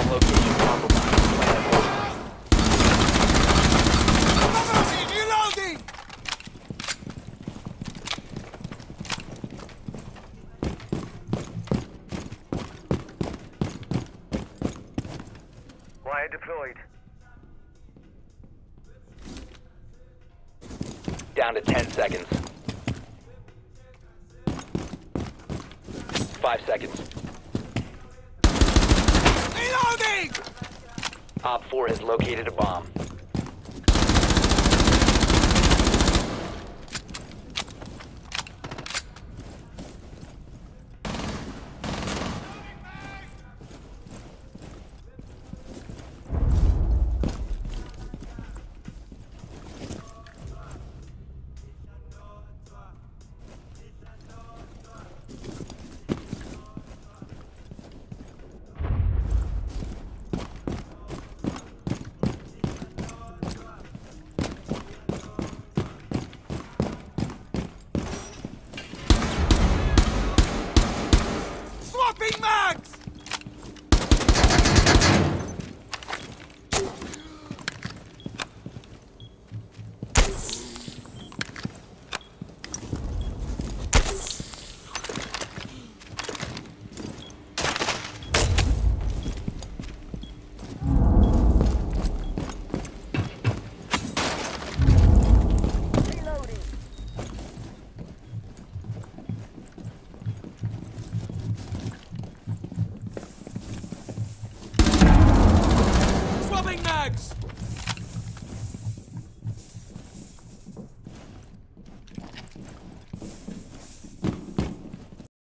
Bomb location compromised. Plan accordingly. Reloading! Wire deployed. Down to 10 seconds. 5 seconds. Reloading! Op 4 has located a bomb. Swapping mags! Swapping mags!